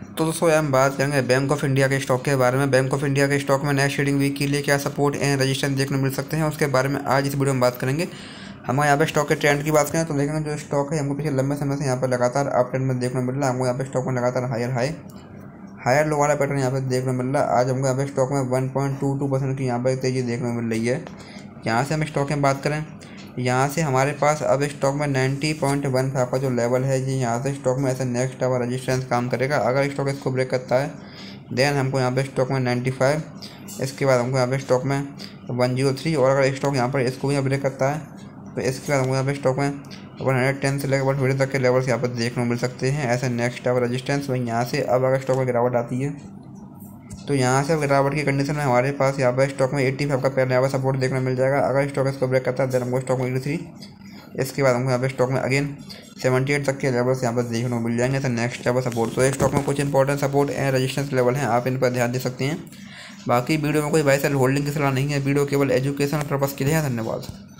तो दोस्तों हम बात करेंगे बैंक ऑफ इंडिया के स्टॉक के बारे में। बैंक ऑफ इंडिया के स्टॉक में नेक्स्ट ट्रेडिंग वीक के लिए क्या सपोर्ट एंड रेजिस्टेंस देखने को मिल सकते हैं, उसके बारे में आज इस वीडियो में बात करेंगे। हमारे यहाँ पे स्टॉक के ट्रेंड की बात करें तो देखेंगे जो स्टॉक है हमको पिछले लंबे समय से यहाँ पर लगातार अप ट्रेंड में देखने को मिल रहा है। हमको यहाँ पे स्टॉक में लगातार हायर लो वाला पैटर्न यहाँ पे देखने को मिल रहा है। आज हमको यहाँ पे स्टॉक में 1.22% की यहाँ पर तेज़ी देखने को मिल रही है। यहाँ से हम स्टॉक में बात करें, यहाँ से हमारे पास अब स्टॉक में 90.15 का जो लेवल है जी, यहाँ से स्टॉक में ऐसा नेक्स्ट आवर रजिस्टेंस काम करेगा। अगर स्टॉक इसको ब्रेक करता है देन हमको यहाँ पे स्टॉक में 95, इसके बाद हमको यहाँ पे स्टॉक में 103, और अगर स्टॉक यहाँ पर इसको भी ब्रेक करता है तो इसके बाद हमको यहाँ पे स्टॉक में 110 से लेकर 120 तक के लेवल्स यहाँ पर देखने को मिल सकते हैं ऐसे नेक्स्ट आवर रजिस्टेंस। वहीं यहाँ से अब अगर स्टॉक में गिरावट आती है तो यहाँ से गिरावट की कंडीशन में हमारे पास यहाँ पर स्टॉक में 85 का पहले यहाँ पर सपोर्ट देखने को मिल जाएगा। अगर स्टॉक इसको ब्रेक करता है देन हमको स्टॉक में 83, इसके बाद हमको यहाँ पे स्टॉक में अगेन 78 तक के लेवल्स यहाँ पर देखने को मिल जाएंगे तो नेक्स्ट लेवल सपोर्ट। तो स्टॉक में कुछ important support and resistance level हैं, आप इन पर ध्यान दे सकते हैं। बाकी वीडियो में कोई बाय सेल होल्डिंग की सलाह नहीं है, वीडियो केवल एजुकेशन पर्पज़ के लिए है। धन्यवाद।